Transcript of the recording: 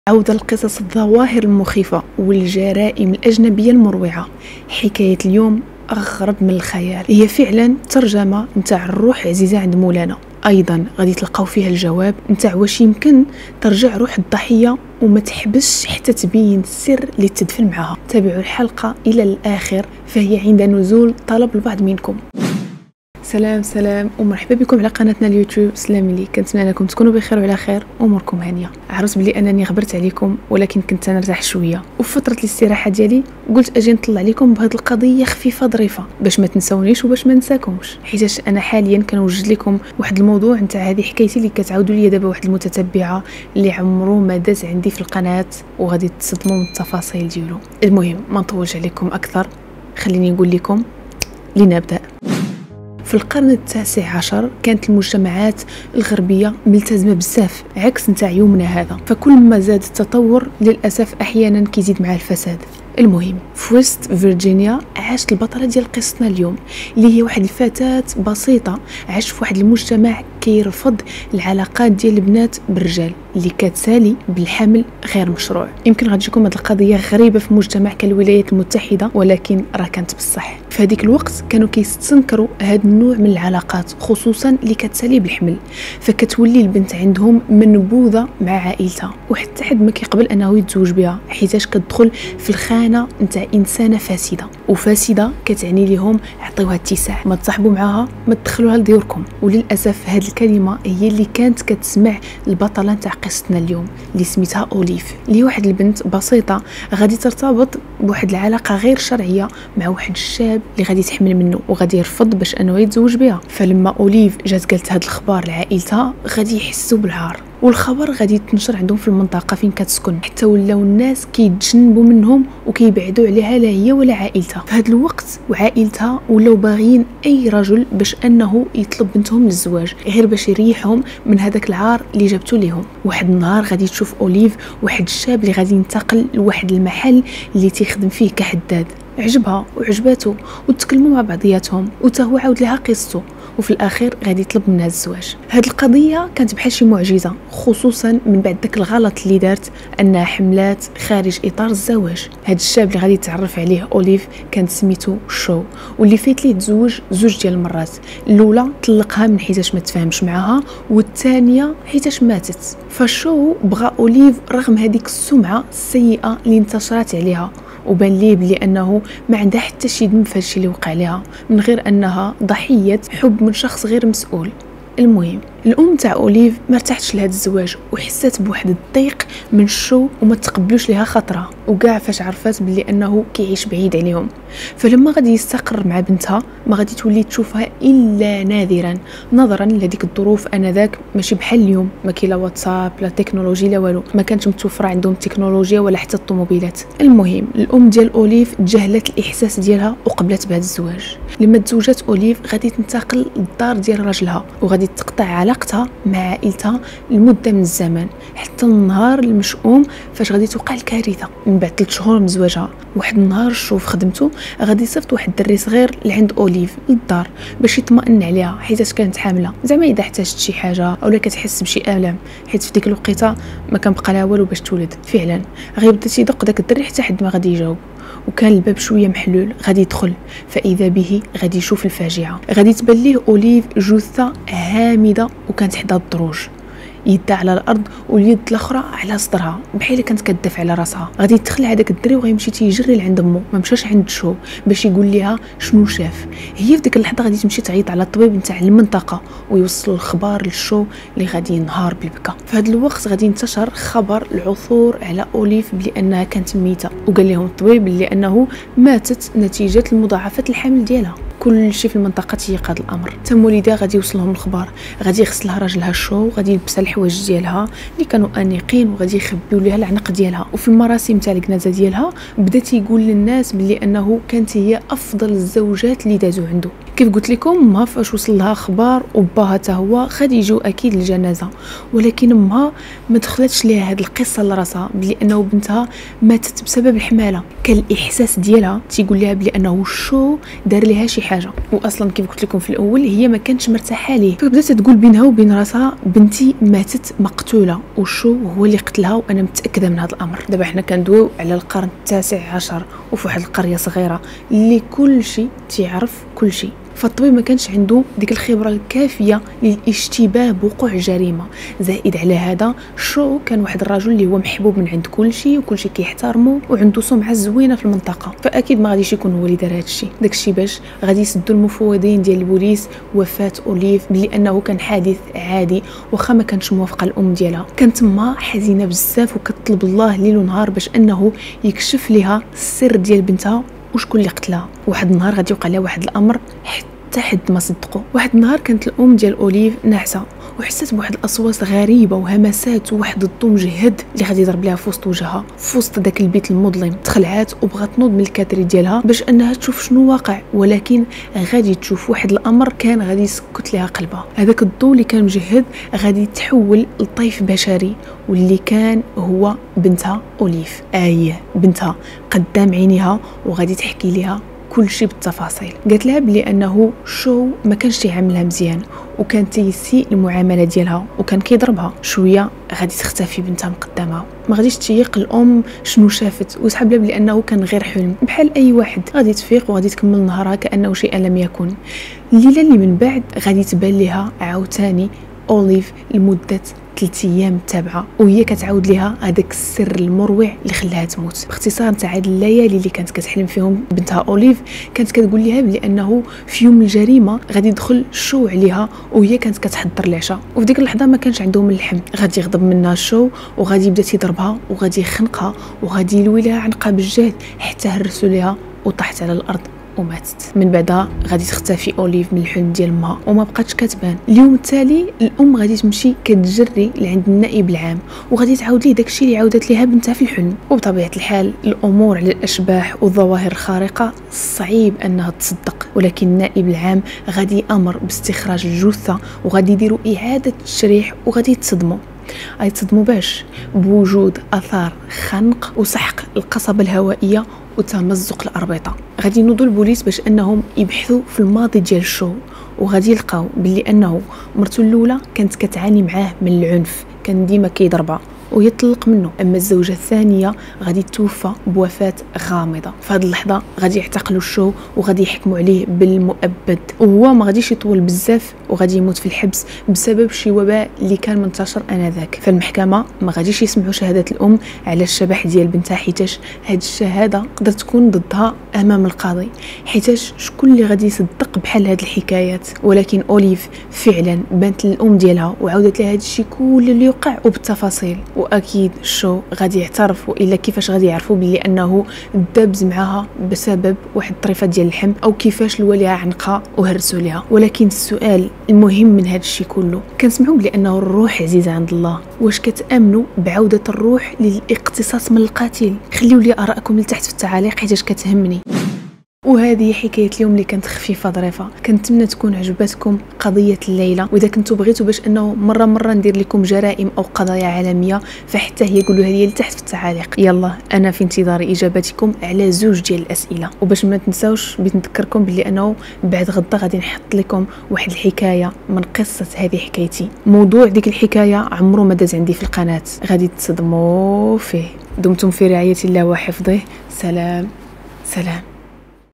عودة القصص الظواهر المخيفة والجرائم الأجنبية المروعة. حكاية اليوم أغرب من الخيال، هي فعلا ترجمة نتاع الروح عزيزة عند مولانا. أيضا غادي تلقاو فيها الجواب نتاع واش يمكن ترجع روح الضحية وما تحبسش حتى تبين السر اللي تدفن معها. تابعوا الحلقة إلى الآخر فهي عند نزول طلب البعض منكم. سلام ومرحبا بكم على قناتنا اليوتيوب. سلام لي، كنتمنى لكم تكونوا بخير وعلى خير واموركم هانيه. عرفت بلي انني غبرت عليكم، ولكن كنت نرتاح شويه، وفي فتره الاستراحه ديالي قلت اجي نطلع عليكم بهذه القضيه خفيفه ظريفه باش ما تنسونيش وباش ما ننساكمش، حيتاش انا حاليا كنوجد لكم واحد الموضوع نتاع هذه حكايتي اللي كتعاودوا لي دابا واحد المتتبعه اللي عمرو ما داز عندي في القناه، وغادي تصدموا من التفاصيل ديالو. المهم ما نطولش عليكم اكثر، خليني نقول لكم لنبدا. في القرن التاسع عشر كانت المجتمعات الغربية ملتزمة بزاف عكس نتاع يومنا هذا، فكل ما زاد التطور للأسف أحيانا كيزيد مع الفساد. المهم في ويست فيرجينيا عاشت البطلة ديال قصتنا اليوم، اللي هي واحد الفتاة بسيطة عاشت في واحد المجتمع كيرفض العلاقات ديال البنات بالرجال، اللي كتسالي بالحمل غير مشروع. يمكن غتجيكم هذه القضيه غريبه في مجتمع كالولايات المتحده، ولكن راه كانت بصح. في هذيك الوقت كانوا كيستنكروا هذا النوع من العلاقات، خصوصا اللي كتسالي بالحمل، فكتولي البنت عندهم منبوذه مع عائلتها، وحتى حد ما كيقبل انه يتزوج بها، حيتاش كتدخل في الخانه نتاع انسانه فاسده. وفاسده كتعني لهم عطيوها اتساع، ما تصاحبوا معاها، ما تدخلوها لديوركم. وللاسف هذه الكلمه هي اللي كانت كتسمع البطله نتاع قصتنا اليوم اللي سميتها اوليف، اللي واحد البنت بسيطه غادي ترتبط بواحد العلاقه غير شرعيه مع واحد الشاب اللي غادي تحمل منه وغادي يرفض باش انه يتزوج بها. فلما اوليف جات قالت هذا الخبر لعائلتها غادي يحسوا بالعار، والخبر غادي يتنشر عندهم في المنطقه فين كتسكن، حتى ولاو الناس كيتجنبوا منهم وكيبعدوا عليها لا هي ولا عائلتها. في هذا الوقت وعائلتها ولاو باغيين اي رجل باش انه يطلب بنتهم للزواج، غير باش يريحهم من هذاك العار اللي جابتو ليهم. واحد النهار غادي تشوف اوليف واحد الشاب اللي غادي ينتقل لواحد المحل اللي تيخدم فيه كحداد، عجبها وعجباتو وتكلموا مع بعضياتهم، وتا هو عاود لها قصته، وفي الاخير غادي يطلب منها الزواج. هذه القضيه كانت بحال شي معجزه، خصوصا من بعد داك الغلط اللي دارت انها حملات خارج اطار الزواج. هذا الشاب اللي غادي يتعرف عليه اوليف كانت سميتو شو، واللي فات ليه تزوج زوج ديال المرات. الاولى طلقها من حيتاش ما تفاهمش معاها، والثانيه حيتاش ماتت. فشو بغى اوليف رغم هذيك السمعه السيئه اللي انتشرت عليها، وبان ليه بلي انه ما عندها حتى شي ذنب في هادشي اللي وقع لها، من غير انها ضحيه حب من شخص غير مسؤول. المهم الام تاع اوليف ما ارتاحتش لهذا الزواج، وحست بواحد الضيق من شو وما تقبلوش ليها خطره، وكاع فاش عرفت بلي انه كيعيش بعيد عليهم. فلما غادي يستقر مع بنتها ما غادي تولي تشوفها الا نادرا، نظرا لهذيك الظروف انذاك ماشي بحال اليوم، ما كاين لا واتساب لا تكنولوجي لا والو، ما كانتش متوفره عندهم التكنولوجيا ولا حتى الطوموبيلات. المهم الام ديال اوليف تجاهلت الاحساس ديالها وقبلت بهذا الزواج. لما تزوجت اوليف غادي تنتقل للدار ديال راجلها، وغادي تقطع علاقتها مع عائلتها لمده من الزمن، حتى النهار المشؤوم فاش غادي توقع الكارثه. من بعد 3 شهور من زواجها، واحد النهار شوف خدمته غادي يصيفط واحد الدري صغير لعند اوليف للدار باش يطمئن عليها، حيت كانت حامله، زعما اذا احتاجت شي حاجه اولا كتحس بشي الم، حيت في ديك الوقيته ما كان بقى لها والو باش تولد. فعلا غيبدا تيدق داك الدري حتى حد ما غادي يجاوب، وكان الباب شويه محلول. غادي يدخل فاذا به غادي يشوف الفاجعه، غادي تبان ليه اوليف جثه هامده وكانت حدا الدروج، يدها على الارض واليد الاخرى على صدرها بحال كانت كتدافع على راسها. غادي يدخل هذاك الدري وغيمشي تيجري لعند امه، ما مشاش عند شو باش يقول لها شنو شاف. هي في ديك اللحظه غادي تمشي تعيط على الطبيب نتاع المنطقه ويوصل الخبر للشو اللي غادي ينهار بالبكا. في هذا الوقت غادي ينتشر خبر العثور على اوليف بلي انها كانت ميته، وقال لهم الطبيب بلي انه ماتت نتيجه المضاعفات الحمل ديالها. كل شيء في المنطقه تيقاد الامر. تم وليدها غادي يوصلهم الخبر، غادي يغسلها راجلها شو، غادي يلبسها الحوايج ديالها اللي كانوا انيقين، وغادي يخبيو ليها العنق ديالها. وفي المراسم تاع الجنازه ديالها بدا تيقول للناس بلي انه كانت هي افضل الزوجات اللي دازوا عنده. كيف قلت لكم ما فاش وصل لها اخبار وباها حتى هو غادي يجيو اكيد الجنازه، ولكن امها ما دخلتش ليها هذه القصه لراسها بلي انه بنتها ماتت بسبب الحماله. كان الاحساس ديالها تيقول لها بلي انه شو دار ليها شي حاجه، واصلا كيف قلت لكم في الاول هي ما كانتش مرتاحه ليه، فبدات تقول بينها وبين راسها بنتي ماتت مقتوله وشو هو اللي قتلها وانا متاكده من هذا الامر. دابا حنا كندويو على القرن التاسع عشر وفي واحد القريه صغيره اللي كل شيء تعرف كل شيء، فالطبيب ما كانش عنده ديك الخبره الكافيه للاشتباه بوقوع الجريمه. زائد على هذا شو كان واحد الرجل اللي هو محبوب من عند كل شيء وكل شيء كيحترمه وعنده سمعه زوينه في المنطقه، فاكيد ما غاديش يكون هو اللي دار هذا الشيء. داك الشيء باش غادي يسدوا المفوضين ديال البوليس وفاه اوليف بلي انه كان حادث عادي، واخا ما كانش موافقه الام ديالها. كانت تما حزينه بزاف وكتطلب الله ليل ونهار باش انه يكشف لها السر ديال بنتها وشكون اللي قتلها. واحد النهار غادي يوقع لها واحد الامر حتى حد ما صدقوا. واحد النهار كانت الام ديال اوليف ناعسه وحست بواحد الاصوات غريبه وهمسات وواحد الضو مجهد اللي غادي يضرب لها في وسط وجهها في وسط داك البيت المظلم. تخلعات وبغات تنوض من الكاتري ديالها باش انها تشوف شنو واقع، ولكن غادي تشوف واحد الامر كان غادي يسكت لها قلبها. هذاك الضو اللي كان مجهد غادي يتحول لطيف بشري واللي كان هو بنتها اوليف. بنتها قدام عينيها وغادي تحكي لها كل شيء بالتفاصيل. قالت لها بلي انه شو ما كانش تيعاملها مزيان وكان تيسيء المعامله ديالها وكان كيضربها. شويه غادي تختفي بنتها من قدامها، ما غاديش تيق الام شنو شافت وسحب لها بلي انه كان غير حلم بحال اي واحد. غادي تفيق وغادي تكمل نهارها كانه شيئا لم يكن. الليله اللي من بعد غادي تبان لها عاوتاني اوليف لمده 3 ايام تابعه وهي كتعاود لها هذاك السر المروع اللي خلاها تموت. باختصار تاع هاد الليالي اللي كانت كتحلم فيهم بنتها اوليف كانت كتقول لها بلي انه في يوم الجريمه غادي يدخل شو عليها وهي كانت كتحضر العشاء، وفي ديك اللحظه ما كانش عندهم اللحم. غادي يغضب منها شو وغادي يبدا يضربها وغادي يخنقها وغادي يلوي لها عنقها بالجهد حتى هرسوا لها وطاحت على الارض وماتت. من بعدها غادي تختفي اوليف من الحلم ديال امها وما بقاتش كتبان. اليوم التالي الام غادي تمشي كتجري لعند النائب العام وغادي تعاود ليه داكشي اللي عاودت ليها بنتها في الحلم. وبطبيعه الحال الامور على الاشباح والظواهر الخارقه صعيب انها تصدق، ولكن النائب العام غادي امر باستخراج الجثه وغادي يديروا اعاده تشريح وغادي يتصدموا. باش بوجود اثار خنق وسحق القصبه الهوائيه وتمزق الاربطه. غادي ينوضوا البوليس باش انهم يبحثوا في الماضي ديال الشو وغادي يلقاو باللي انه مرته الاولى كانت كتعاني معاه من العنف، كان ديما كيضربها ويطلق منه. اما الزوجه الثانيه غادي توفى بوفاه غامضه. في هذه اللحظه غادي يعتقلوا الشو وغادي يحكموا عليه بالمؤبد، وهو ما غاديش يطول بزاف وغادي يموت في الحبس بسبب شي وباء اللي كان منتشر انذاك. فالمحكمه ما غاديش يسمعوا شهاده الام على الشبح ديال بنتها، حيتاش هاد الشهاده تقدر تكون ضدها امام القاضي، حيتاش شكون اللي غادي يصدق بحال هاد الحكايات. ولكن اوليف فعلا بانت للام ديالها وعاودت لها هاد الشيء كل اللي وقع وبالتفاصيل. واكيد شو غادي يعترف، والا كيفاش غادي يعرفوا بلي انه دابز معها بسبب واحد الطريفه ديال اللحم او كيفاش لوا ليها عنقها وهرسوا ليها. ولكن السؤال المهم من هذا الشيء كله، كنسمعوا بلي انه الروح عزيزه عند الله، واش كتامنوا بعوده الروح للاقتصاص من القاتل؟ خليوا لي ارائكم لتحت في التعاليق حيت كتهمني. وهذه حكايه اليوم اللي كانت خفيفه ظريفه. كنتمنى تكون عجبتكم قضيه الليله، واذا كنتوا بغيتوا باش انه مره ندير لكم جرائم او قضايا عالميه فحتى هي قولوها لي لتحت في التعاليق. يلا انا في انتظار اجاباتكم على 2 ديال الاسئله. وباش ما تنساوش بغيت نذكركم باللي انه بعد غدا غادي نحط لكم واحد الحكايه من قصه هذه حكايتي. موضوع ديك الحكايه عمره ما داز عندي في القناه، غادي تصدموا فيه. دمتم في رعايه الله وحفظه. سلام.